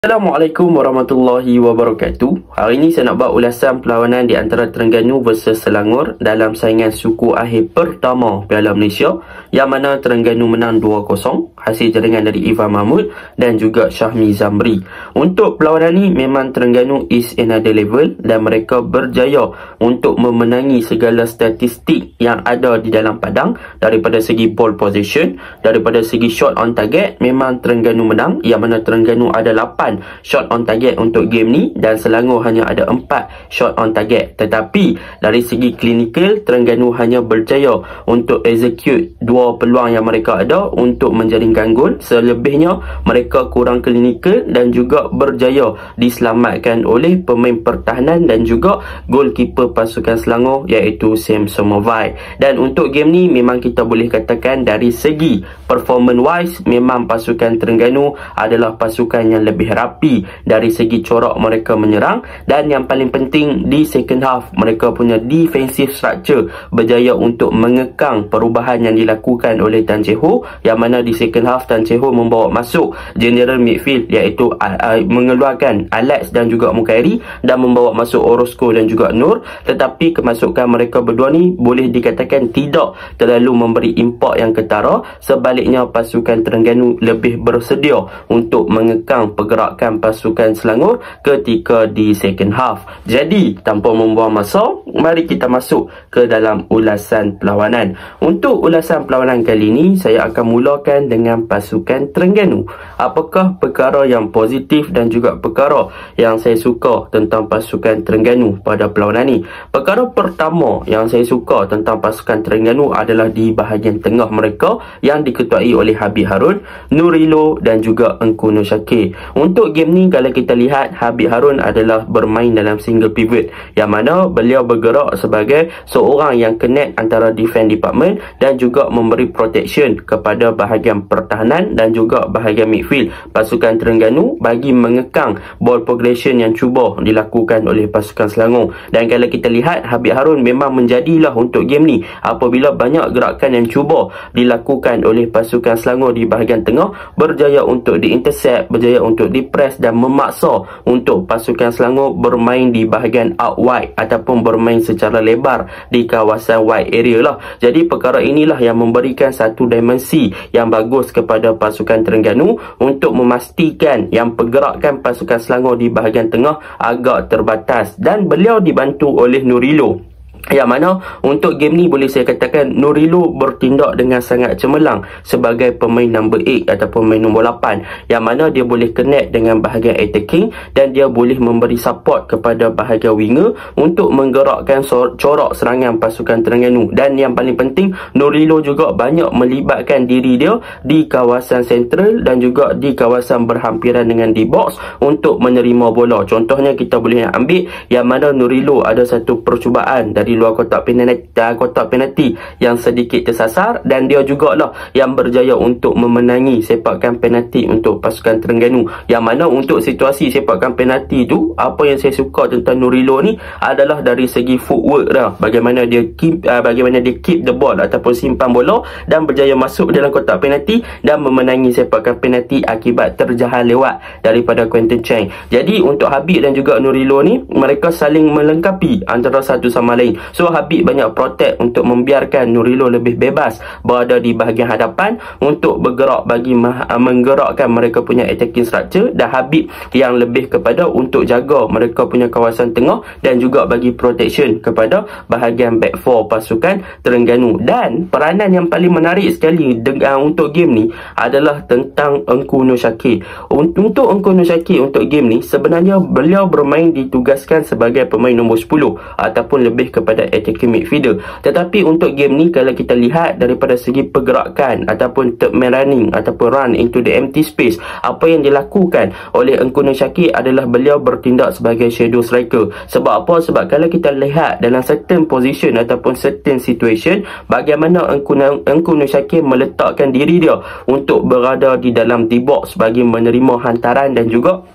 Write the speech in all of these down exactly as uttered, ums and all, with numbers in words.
Assalamualaikum warahmatullahi wabarakatuh. Hari ini saya nak buat ulasan perlawanan di antara Terengganu versus Selangor dalam saingan suku akhir pertama Piala Malaysia, yang mana Terengganu menang dua kosong hasil jaringan dari Ivan Mahmud dan juga Syahmi Zamri. Untuk perlawanan ini memang Terengganu is another level dan mereka berjaya untuk memenangi segala statistik yang ada di dalam padang. Daripada segi ball possession, daripada segi shot on target, memang Terengganu menang, yang mana Terengganu ada lapan shot on target untuk game ni dan Selangor hanya ada empat shot on target. Tetapi dari segi klinikal, Terengganu hanya berjaya untuk execute dua peluang yang mereka ada untuk menjaringkan gol. Selebihnya mereka kurang klinikal dan juga berjaya diselamatkan oleh pemain pertahanan dan juga goalkeeper pasukan Selangor, iaitu Sam Somovai. Dan untuk game ni memang kita boleh katakan dari segi performance wise memang pasukan Terengganu adalah pasukan yang lebih rapi dari segi corak mereka menyerang, dan yang paling penting di second half mereka punya defensive structure berjaya untuk mengekang perubahan yang dilakukan oleh Tan Chee Ho, yang mana di second half Tan Chee Ho membawa masuk general midfield iaitu uh, uh, mengeluarkan Alex dan juga Mukairi dan membawa masuk Orozco dan juga Nur. Tetapi kemasukan mereka berdua ni boleh dikatakan tidak terlalu memberi impak yang ketara. Sebaliknya pasukan Terengganu lebih bersedia untuk mengekang pergerakan pasukan Selangor ketika di second half. Jadi tanpa membuang masa, mari kita masuk ke dalam ulasan perlawanan. Untuk ulasan perlawanan kali ini saya akan mulakan dengan pasukan Terengganu. Apakah perkara yang positif dan juga perkara yang saya suka tentang pasukan Terengganu pada perlawanan ini? Perkara pertama yang saya suka tentang pasukan Terengganu adalah di bahagian tengah mereka yang diketuai oleh Habib Harun, Nurilo dan juga Engku Nur Shakir. Untuk game ni kalau kita lihat, Habib Harun adalah bermain dalam single pivot, yang mana beliau bergerak sebagai seorang yang connect antara defense department dan juga memberi protection kepada bahagian pertahanan dan juga bahagian midfield pasukan Terengganu bagi mengekang ball progression yang cuba dilakukan oleh pasukan Selangor. Dan kalau kita lihat, Habib Harun memang menjadilah untuk game ni apabila banyak gerakan yang cuba dilakukan oleh pasukan Selangor di bahagian tengah berjaya untuk diintercept, berjaya untuk dipress dan memaksa untuk pasukan Selangor bermain di bahagian out wide ataupun bermain secara lebar di kawasan wide area lah. Jadi perkara inilah yang memberikan satu dimensi yang bagus kepada pasukan Terengganu untuk memastikan yang pergerakan pasukan Selangor di bahagian tengah agak terbatas, dan beliau dibantu oleh Nurilo, yang mana untuk game ni boleh saya katakan Nurilo bertindak dengan sangat cemerlang sebagai pemain number lapan ataupun pemain nombor lapan, yang mana dia boleh connect dengan bahagian attacking dan dia boleh memberi support kepada bahagian winger untuk menggerakkan corak serangan pasukan Terengganu. Dan yang paling penting, Nurilo juga banyak melibatkan diri dia di kawasan sentral dan juga di kawasan berhampiran dengan di box untuk menerima bola. Contohnya kita boleh ambil yang mana Nurilo ada satu percubaan dari luar kotak penalti, kotak penalti yang sedikit tersasar, dan dia jugalah yang berjaya untuk memenangi sepakan penalti untuk pasukan Terengganu. Yang mana untuk situasi sepakan penalti tu, apa yang saya suka tentang Nurilo ni adalah dari segi footwork dah, bagaimana dia keep uh, bagaimana dia keep the ball ataupun simpan bola dan berjaya masuk dalam kotak penalti dan memenangi sepakan penalti akibat terjahan lewat daripada Quentin Cheng. Jadi untuk Habib dan juga Nurilo ni, mereka saling melengkapi antara satu sama lain. So Habib banyak protect untuk membiarkan Nurilo lebih bebas berada di bahagian hadapan untuk bergerak bagi menggerakkan mereka punya attacking structure, dan Habib yang lebih kepada untuk jaga mereka punya kawasan tengah dan juga bagi protection kepada bahagian back four pasukan Terengganu. Dan peranan yang paling menarik sekali dengan untuk game ni adalah tentang Engku Nur Shakir. Untuk Engku Nur Shakir untuk game ni sebenarnya beliau bermain ditugaskan sebagai pemain nombor sepuluh ataupun lebih kepada pada attacking midfielder. Tetapi untuk game ni kalau kita lihat daripada segi pergerakan ataupun third man running ataupun run into the empty space, apa yang dilakukan oleh Engku Nur Shakir adalah beliau bertindak sebagai shadow striker. Sebab apa? Sebab kalau kita lihat dalam certain position ataupun certain situation, bagaimana Engku, Engku Nur Shakir meletakkan diri dia untuk berada di dalam D-box bagi menerima hantaran dan juga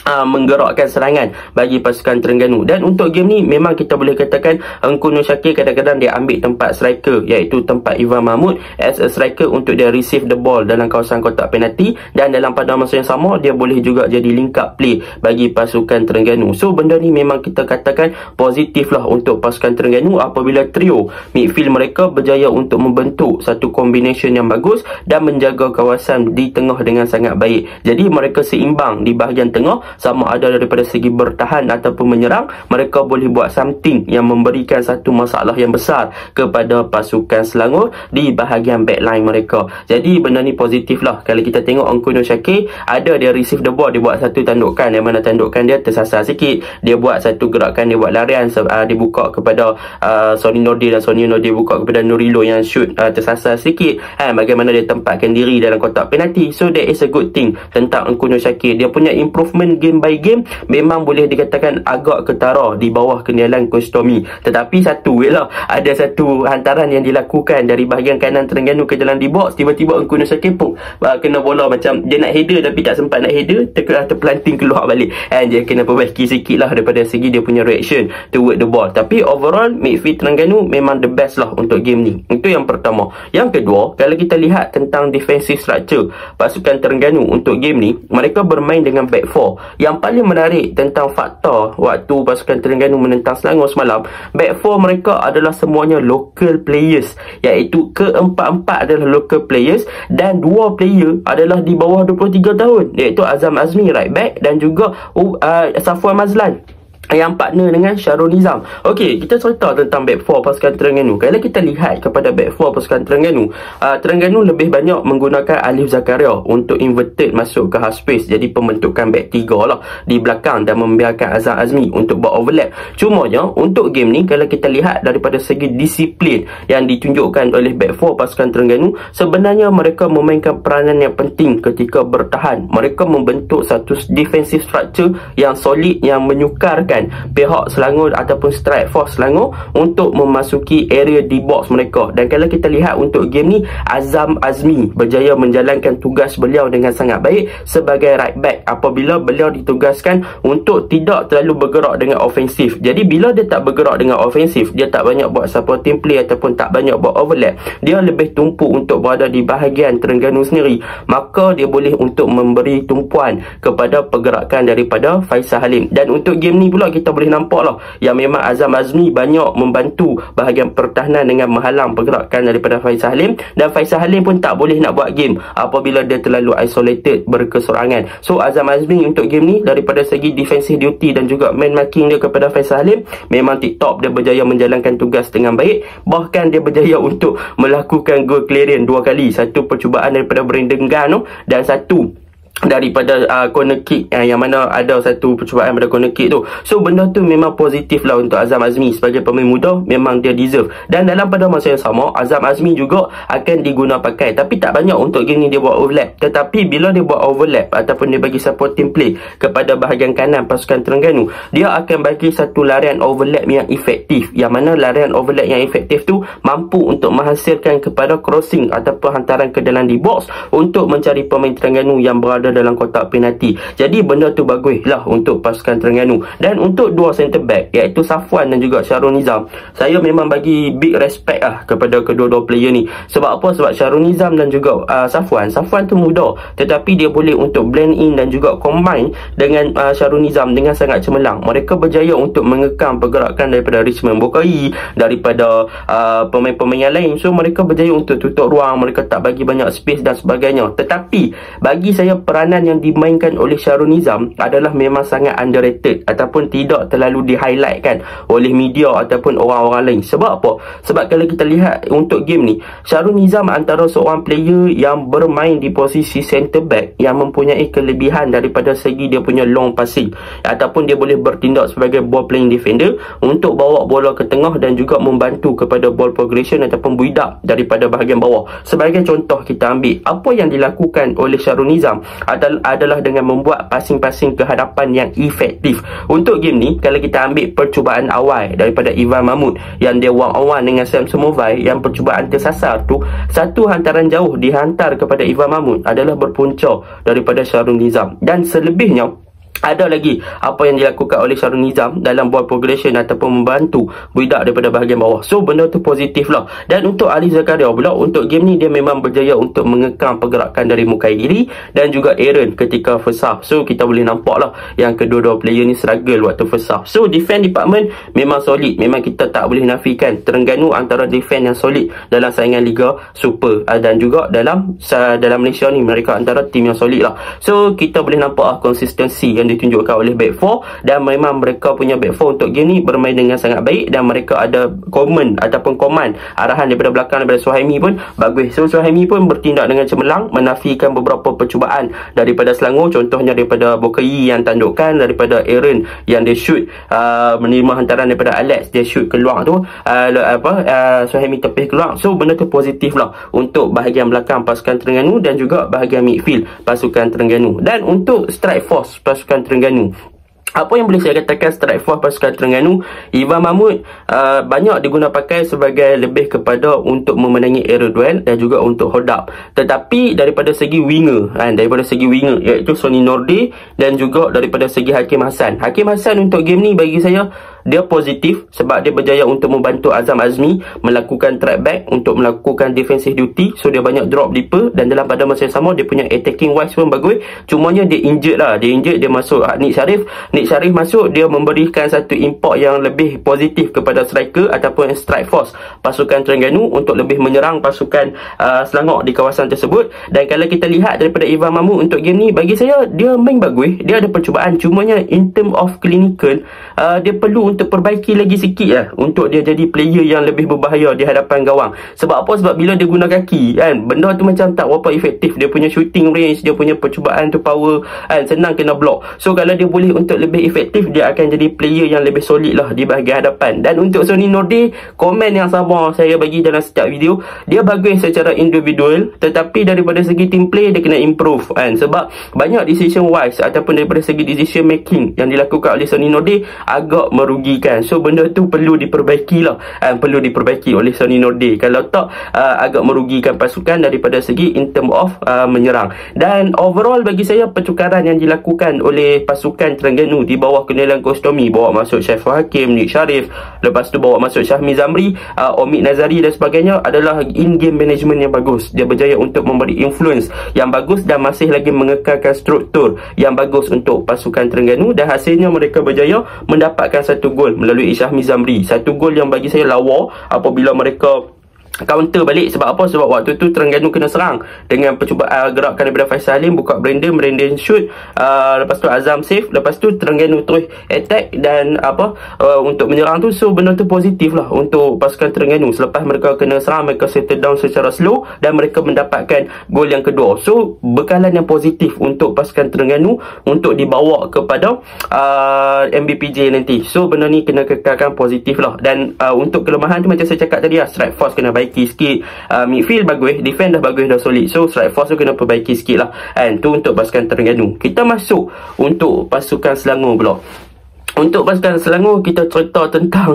Uh, menggerakkan serangan bagi pasukan Terengganu. Dan untuk game ni memang kita boleh katakan Engku Nur Syakir kadang-kadang dia ambil tempat striker, iaitu tempat Ivan Mahmud as a striker untuk dia receive the ball dalam kawasan kotak penalti, dan dalam pada masa yang sama dia boleh juga jadi link up play bagi pasukan Terengganu. So benda ni memang kita katakan positif lah untuk pasukan Terengganu apabila trio midfield mereka berjaya untuk membentuk satu combination yang bagus dan menjaga kawasan di tengah dengan sangat baik. Jadi mereka seimbang di bahagian tengah, sama ada daripada segi bertahan ataupun menyerang, mereka boleh buat something yang memberikan satu masalah yang besar kepada pasukan Selangor di bahagian backline mereka. Jadi benda ni positif lah. Kalau kita tengok Engku Nur Syakir, ada dia receive the ball, dia buat satu tandukan yang mana tandukan dia tersasar sikit, dia buat satu gerakan, dia buat larian, uh, dia buka kepada uh, Sonny Nordin, dan Sonny Nordin buka kepada Nurilo yang shoot uh, tersasar sikit, ha, bagaimana dia tempatkan diri dalam kotak penalti. So that is a good thing tentang Engku Nur Syakir. Dia punya improvement game by game memang boleh dikatakan agak ketara di bawah kenyalan Coach Tommy. Tetapi satu je lah, ada satu hantaran yang dilakukan dari bahagian kanan Terengganu ke dalam di box, tiba-tiba Engku Nur Syakir pun uh, kena bola macam dia nak header tapi tak sempat nak header, terkena terpelanting keluar balik, and dia kena perbaiki sikit lah daripada segi dia punya reaction toward the ball. Tapi overall midfield Terengganu memang the best lah untuk game ni. Itu yang pertama. Yang kedua, kalau kita lihat tentang defensive structure pasukan Terengganu untuk game ni, mereka bermain dengan back four. Yang paling menarik tentang fakta waktu pasukan Terengganu menentang Selangor semalam, back four mereka adalah semuanya local players, iaitu keempat-empat adalah local players dan dua player adalah di bawah dua puluh tiga tahun, iaitu Azam Azmi right back dan juga uh, Safwan Mazlan yang partner dengan Syarul Nizam. Okey, kita cerita tentang back four pasukan Terengganu. Kalau kita lihat kepada back four pasukan Terengganu, uh, Terengganu lebih banyak menggunakan Alif Zakaria untuk inverted masuk ke half space, jadi pembentukan back tiga lah di belakang, dan membiarkan Azam Azmi untuk buat overlap. Cumanya untuk game ni, kalau kita lihat daripada segi disiplin yang ditunjukkan oleh back four pasukan Terengganu, sebenarnya mereka memainkan peranan yang penting ketika bertahan. Mereka membentuk satu defensive structure yang solid, yang menyukarkan pihak Selangor ataupun strike force Selangor untuk memasuki area di box mereka. Dan kalau kita lihat untuk game ni, Azam Azmi berjaya menjalankan tugas beliau dengan sangat baik sebagai right back apabila beliau ditugaskan untuk tidak terlalu bergerak dengan ofensif. Jadi bila dia tak bergerak dengan ofensif, dia tak banyak buat supporting play ataupun tak banyak buat overlap, dia lebih tumpu untuk berada di bahagian Terengganu sendiri, maka dia boleh untuk memberi tumpuan kepada pergerakan daripada Faisal Halim. Dan untuk game ni pula kita boleh nampak lah yang memang Azam Azmi banyak membantu bahagian pertahanan dengan menghalang pergerakan daripada Faisal Halim, dan Faisal Halim pun tak boleh nak buat game apabila dia terlalu isolated, berkesorangan. So Azam Azmi untuk game ni daripada segi defensive duty dan juga man marking dia kepada Faisal Halim memang tip top. Dia berjaya menjalankan tugas dengan baik, bahkan dia berjaya untuk melakukan goal clearance dua kali, satu percubaan daripada Brandon Gano dan satu daripada uh, corner kick, uh, yang mana ada satu percubaan pada corner kick tu. So benda tu memang positif lah untuk Azam Azmi sebagai pemain muda, memang dia deserve. Dan dalam pada masa yang sama, Azam Azmi juga akan diguna pakai, tapi tak banyak untuk game ni dia buat overlap. Tetapi bila dia buat overlap ataupun dia bagi supporting play kepada bahagian kanan pasukan Terengganu, dia akan bagi satu larian overlap yang efektif, yang mana larian overlap yang efektif tu mampu untuk menghasilkan kepada crossing ataupun hantaran ke dalam di box untuk mencari pemain Terengganu yang berada dalam kotak penalti. Jadi benda tu bagus lah untuk pasukan Terengganu. Dan untuk dua centre back, iaitu Safwan dan juga Syarul Nizam, saya memang bagi big respect lah kepada kedua-dua player ni. Sebab apa? Sebab Syarul Nizam dan juga uh, Safwan Safwan tu muda, tetapi dia boleh untuk blend in dan juga combine dengan uh, Syarul Nizam dengan sangat cemerlang. Mereka berjaya untuk mengekang pergerakan daripada Richmond Bokai, daripada uh, pemain-pemain yang lain. So mereka berjaya untuk tutup ruang, mereka tak bagi banyak space dan sebagainya. Tetapi bagi saya peranan yang dimainkan oleh Syarul Nizam adalah memang sangat underrated ataupun tidak terlalu di-highlightkan oleh media ataupun orang-orang lain. Sebab apa? Sebab kalau kita lihat untuk game ni, Syarul Nizam antara seorang player yang bermain di posisi centre back yang mempunyai kelebihan daripada segi dia punya long passing, ataupun dia boleh bertindak sebagai ball playing defender untuk bawa bola ke tengah dan juga membantu kepada ball progression ataupun build up daripada bahagian bawah. Sebagai contoh, kita ambil apa yang dilakukan oleh Syarul Nizam adalah dengan membuat passing-passing ke hadapan yang efektif. Untuk game ni, kalau kita ambil percubaan awal daripada Ivan Mahmud yang dia one on one dengan Sam Semovai, yang percubaan tersasar tu, satu hantaran jauh dihantar kepada Ivan Mahmud adalah berpunca daripada Syarul Nizam. Dan selebihnya Ada lagi apa yang dilakukan oleh Syarul Nizam dalam ball progression ataupun membantu build-up daripada bahagian bawah. So benda tu positif lah. Dan untuk Ali Zakaria pula, untuk game ni dia memang berjaya untuk mengekang pergerakan dari Mukairi dan juga Aaron ketika first half. So kita boleh nampak lah yang kedua-dua player ni struggle waktu first half. So defense department memang solid. Memang kita tak boleh nafikan Terengganu antara defense yang solid dalam saingan Liga Super, dan juga dalam dalam Malaysia ni mereka antara tim yang solid lah. So kita boleh nampak lah konsistensi yang ditunjukkan oleh back four, dan memang mereka punya back four untuk game ni bermain dengan sangat baik, dan mereka ada command ataupun command arahan daripada belakang daripada Suhaimi pun bagus. So Suhaimi pun bertindak dengan cemerlang menafikan beberapa percubaan daripada Selangor, contohnya daripada Bokai yang tandukkan, daripada Aaron yang dia shoot uh, menerima hantaran daripada Alex, dia shoot keluar tu uh, apa uh, Suhaimi tepih keluar. So benda tu positif lah untuk bahagian belakang pasukan Terengganu dan juga bahagian midfield pasukan Terengganu. Dan untuk strike force pasukan Terengganu, apa yang boleh saya katakan strike force pasukan Terengganu, Ivan Mahmud uh, banyak diguna pakai sebagai lebih kepada untuk memenangi aerial duel dan juga untuk hold up. Tetapi daripada segi winger, kan, daripada segi winger iaitu Sony Norde dan juga daripada segi Hakim Hassan. Hakim Hassan untuk game ni bagi saya dia positif sebab dia berjaya untuk membantu Azam Azmi melakukan track back untuk melakukan defensive duty. So dia banyak drop deeper, dan dalam pada masa yang sama dia punya attacking wise pun bagus. Cumanya dia injured lah, dia injured, dia masuk Nick Sharif. Nick Sharif masuk, dia memberikan satu impact yang lebih positif kepada striker ataupun strike force pasukan Terengganu untuk lebih menyerang pasukan uh, Selangor di kawasan tersebut. Dan kalau kita lihat daripada Ivan Mahmud untuk game ni, bagi saya dia main bagus, dia ada percubaan, cumanya in term of clinical uh, dia perlu untuk perbaiki lagi sikit lah untuk dia jadi player yang lebih berbahaya di hadapan gawang. Sebab apa? Sebab bila dia guna kaki, kan, benda tu macam tak berapa efektif. Dia punya shooting range, dia punya percubaan tu power, kan, senang kena block. So kalau dia boleh untuk lebih efektif, dia akan jadi player yang lebih solid lah di bahagian hadapan. Dan untuk Sony Norde, komen yang sama saya bagi dalam setiap video, dia bagus secara individual, tetapi daripada segi team play dia kena improve, kan. Sebab banyak decision wise ataupun daripada segi decision making yang dilakukan oleh Sony Norde agak merugikan. So benda tu perlu diperbaiki lah, uh, perlu diperbaiki oleh Sony Norde. Kalau tak uh, agak merugikan pasukan daripada segi in term of uh, menyerang. Dan overall bagi saya pertukaran yang dilakukan oleh pasukan Terengganu di bawah kendalian Coach Tommy, bawa masuk Syaiful Hakim, Nick Sharif, lepas tu bawa masuk Syahmi Zamri, uh, Omid Nazari dan sebagainya, adalah in-game management yang bagus. Dia berjaya untuk memberi influence yang bagus dan masih lagi mengekalkan struktur yang bagus untuk pasukan Terengganu, dan hasilnya mereka berjaya mendapatkan satu gol melalui Syahmi Zamri. Satu gol yang bagi saya lawa apabila mereka counter balik. Sebab apa? Sebab waktu tu Terengganu kena serang dengan percubaan uh, gerakan daripada Faisal Halim, buka Brandon, Brandon shoot, uh, lepas tu Azam save, lepas tu Terengganu terus attack dan apa uh, untuk menyerang tu. So benda tu positif lah untuk pasukan Terengganu. Selepas mereka kena serang, mereka settle down secara slow dan mereka mendapatkan gol yang kedua. So bekalan yang positif untuk pasukan Terengganu untuk dibawa kepada uh, M B P J nanti. So benda ni kena kekalkan positif lah. Dan uh, untuk kelemahan tu macam saya cakap tadi lah, strike force kena baik sikit, uh, midfield bagus, defend dah bagus, dah solid. So strike force tu kena perbaiki sikit lah, and tu untuk pasukan Terengganu. Kita masuk untuk pasukan Selangor pula. Untuk pasukan Selangor, kita cerita tentang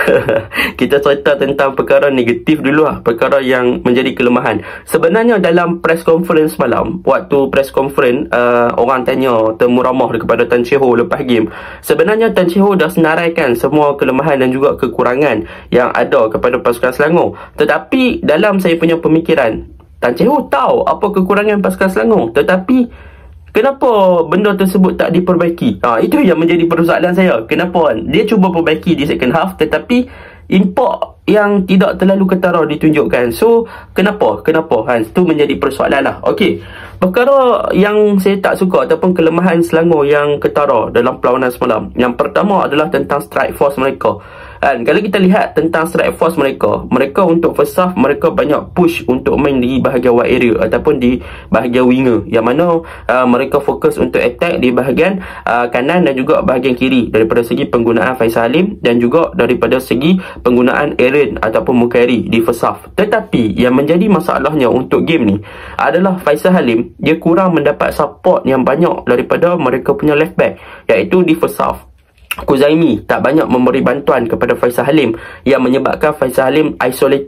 kita cerita tentang perkara negatif dulu lah, perkara yang menjadi kelemahan. Sebenarnya dalam press conference malam, waktu press conference uh, orang tanya temu ramah kepada Tan Chee Ho lepas game. Sebenarnya Tan Chee Ho dah senaraikan semua kelemahan dan juga kekurangan yang ada kepada pasukan Selangor. Tetapi dalam saya punya pemikiran, Tan Chee Ho tahu apa kekurangan pasukan Selangor, tetapi kenapa benda tersebut tak diperbaiki? Ha, itu yang menjadi persoalan saya. Kenapa dia cuba perbaiki di second half, tetapi impak yang tidak terlalu ketara ditunjukkan. So kenapa? Kenapa? Ha, itu menjadi persoalan lah. Okey, perkara yang saya tak suka ataupun kelemahan Selangor yang ketara dalam perlawanan semalam, yang pertama adalah tentang strike force mereka. Dan kalau kita lihat tentang strike force mereka, mereka untuk first half mereka banyak push untuk main di bahagian wide area ataupun di bahagian winger, yang mana uh, mereka fokus untuk attack di bahagian uh, kanan dan juga bahagian kiri daripada segi penggunaan Faisal Halim dan juga daripada segi penggunaan Aaron ataupun Mukairi di first half. Tetapi yang menjadi masalahnya untuk game ni adalah Faisal Halim, dia kurang mendapat support yang banyak daripada mereka punya left back, iaitu di first half Kuzaimi tak banyak memberi bantuan kepada Faisal Halim, yang menyebabkan Faisal Halim isolated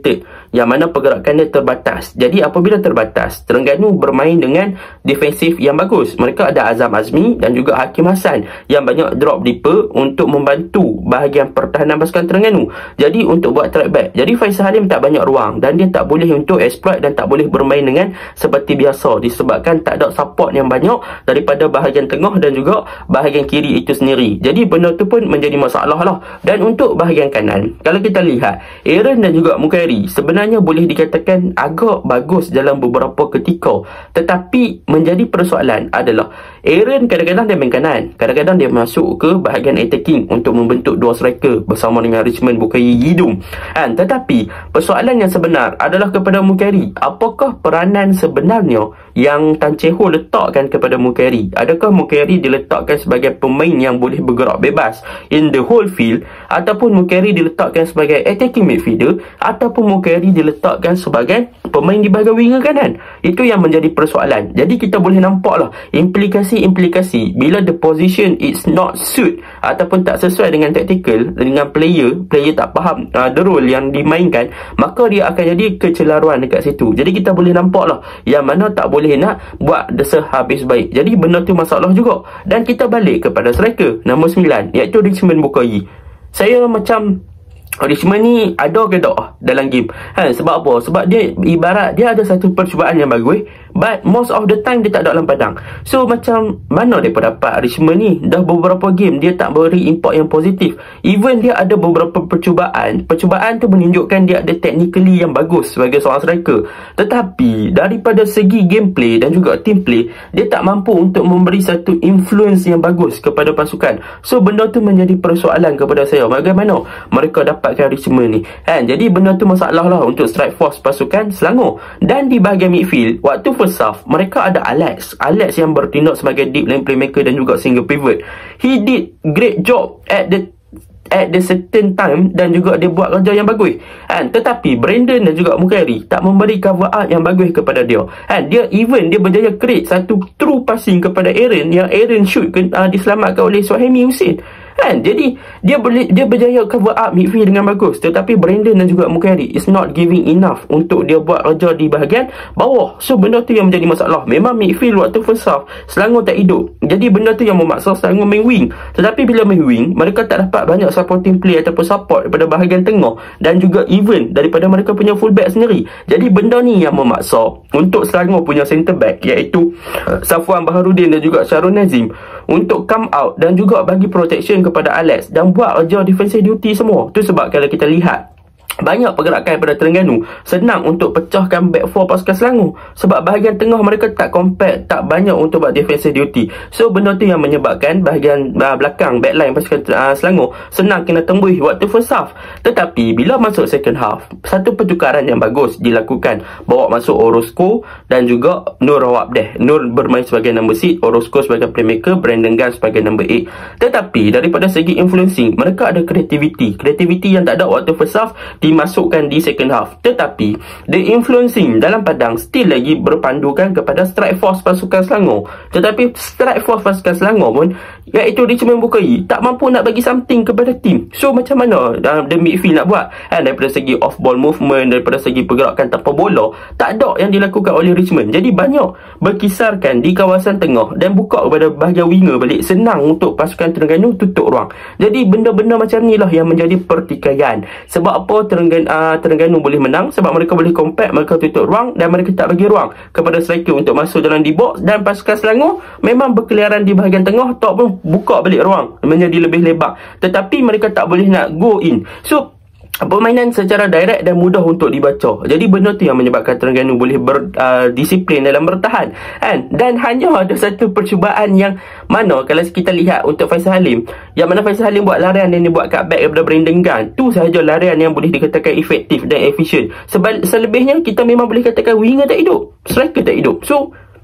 yang mana pergerakannya terbatas. Jadi apabila terbatas, Terengganu bermain dengan defensif yang bagus. Mereka ada Azam Azmi dan juga Hakim Hassan yang banyak drop deeper untuk membantu bahagian pertahanan pasukan Terengganu. Jadi untuk buat track back, jadi Faisal Halim tak banyak ruang dan dia tak boleh untuk exploit dan tak boleh bermain dengan seperti biasa disebabkan tak ada support yang banyak daripada bahagian tengah dan juga bahagian kiri itu sendiri. Jadi benda tu pun menjadi masalah lah. Dan untuk bahagian kanan, kalau kita lihat Aaron dan juga Mukairi sebenarnya boleh dikatakan agak bagus dalam beberapa ketika, tetapi menjadi persoalan adalah Aaron kadang-kadang dia main kanan, kadang-kadang dia masuk ke bahagian attacking untuk membentuk dua striker bersama dengan Richmond Bukayi Yidum. And, tetapi persoalan yang sebenar adalah kepada Mukairi. Apakah peranan sebenarnya yang Tan Chee Ho letakkan kepada Mukairi? Adakah Mukairi diletakkan sebagai pemain yang boleh bergerak bebas in the whole field, ataupun Mukairi diletakkan sebagai attacking midfielder, ataupun Mukairi diletakkan sebagai pemain di bahagian winger kanan? Itu yang menjadi persoalan. Jadi kita boleh nampaklah implikasi-implikasi bila the position is not suit ataupun tak sesuai dengan tactical, dengan player, player tak faham uh, the role yang dimainkan, maka dia akan jadi kecelaruan dekat situ. Jadi kita boleh nampaklah yang mana tak boleh nak buat sehabis baik. Jadi benda tu masalah juga. Dan kita balik kepada striker nombor sembilan, iaitu Richmond Bukayi. Saya macam Richmond ni ada ke tak dalam game? Ha, sebab apa? Sebab dia ibarat dia ada satu percubaan yang bagus, but most of the time dia tak ada dalam padang. So macam mana dia dapat Richmond ni? Dah beberapa game dia tak beri impact yang positif. Even dia ada beberapa percubaan, percubaan tu menunjukkan dia ada technically yang bagus sebagai seorang striker. Tetapi daripada segi gameplay dan juga team play, dia tak mampu untuk memberi satu influence yang bagus kepada pasukan. So benda tu menjadi persoalan kepada saya. Bagaimana mereka dapat dapatkan Richmond ni kan? Jadi benda tu masalah lah untuk strike force pasukan Selangor. Dan di bahagian midfield, waktu first half mereka ada Alex Alex yang bertindak sebagai deep lane playmaker dan juga single pivot. He did great job at the at the certain time dan juga dia buat kerja yang bagus kan? Tetapi Brandon dan juga Mukairi tak memberi cover up yang bagus kepada dia kan? Dia even dia berjaya create satu true passing kepada Aaron yang Aaron shoot uh, diselamatkan oleh Suhaimi Hussein kan? Jadi dia boleh dia berjaya cover up midfield dengan bagus, tetapi Brandon dan juga Mukairi is not giving enough untuk dia buat kerja di bahagian bawah. So benda tu yang menjadi masalah. Memang midfield waktu first half Selangor tak hidup, jadi benda tu yang memaksa Selangor main wing. Tetapi bila main wing, mereka tak dapat banyak supporting play ataupun support daripada bahagian tengah dan juga even daripada mereka punya fullback sendiri. Jadi benda ni yang memaksa untuk Selangor punya centre back, iaitu uh, Safwan Baharudin dan juga Syarul Nazim, untuk come out dan juga bagi protection kepada Alex dan buat kerja defensive duty semua. Tu sebab kalau kita lihat banyak pergerakan pada Terengganu senang untuk pecahkan back four pasukan Selangor, sebab bahagian tengah mereka tak compact, tak banyak untuk buat defensive duty. So benda tu yang menyebabkan bahagian uh, belakang backline pasukan uh, Selangor senang kena tembus waktu first half. Tetapi bila masuk second half, satu pertukaran yang bagus dilakukan, bawa masuk Orozco dan juga Nur Rawabdeh. Nur bermain sebagai number six, Orozco sebagai playmaker, Brandon Gunn sebagai number eight. Tetapi daripada segi influencing, mereka ada creativity creativity yang tak ada waktu first half dimasukkan di second half. Tetapi the influencing dalam padang still lagi berpandukan kepada strike force pasukan Selangor. Tetapi strike force pasukan Selangor pun, iaitu Richmond Bukayi, tak mampu nak bagi something kepada tim. So macam mana dalam the midfield nak buat kan? Daripada segi off ball movement, daripada segi pergerakan tanpa bola, tak ada yang dilakukan oleh Richmond. Jadi banyak berkisarkan di kawasan tengah dan buka kepada bahagian winger balik, senang untuk pasukan Terengganu tutup ruang. Jadi benda-benda macam ni lah yang menjadi pertikaian. Sebab apa Terengganu, uh, Terengganu boleh menang? Sebab mereka boleh compact, mereka tutup ruang dan mereka tak bagi ruang kepada striker untuk masuk dalam di box. Dan pasukan Selangor memang berkeliaran di bahagian tengah, tak pun buka balik ruang menjadi lebih lebar, tetapi mereka tak boleh nak go in. So permainan secara direct dan mudah untuk dibaca. Jadi benda tu yang menyebabkan Terengganu boleh berdisiplin uh, dalam bertahan kan? Dan hanya ada satu percubaan yang mana kalau kita lihat untuk Faisal Halim, yang mana Faisal Halim buat larian dan dia buat cutback daripada Brandon Gunn, tu sahaja larian yang boleh dikatakan efektif dan efisien. Sebab selebihnya kita memang boleh katakan winger tak hidup, striker tak hidup. So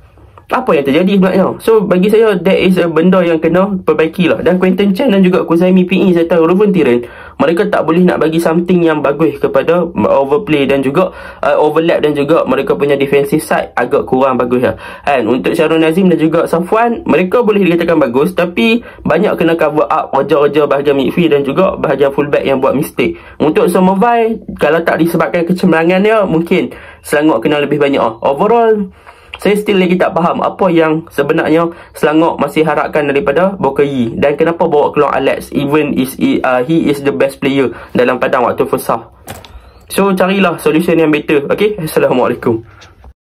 apa yang terjadi sebenarnya. So bagi saya that is a benda yang kena perbaiki lah. Dan Quinton Chan dan juga Kuzaimi P E serta Ruben Tiren, mereka tak boleh nak bagi something yang bagus kepada overplay dan juga uh, overlap, dan juga mereka punya defensive side agak kurang bagus lah. And untuk Shahrul Nazim dan juga Safwan, mereka boleh dikatakan bagus, tapi banyak kena cover up raja-raja bahagian midfield dan juga bahagian fullback yang buat mistake. Untuk Somovai, kalau tak disebabkan kecemerlangan dia, mungkin Selangor kena lebih banyak. Overall, saya still lagi tak faham apa yang sebenarnya Selangor masih harapkan daripada Bokayi, dan kenapa bawa keluar Alex even is uh, he is the best player dalam padang waktu first half. So carilah solution yang better. Okay, Assalamualaikum.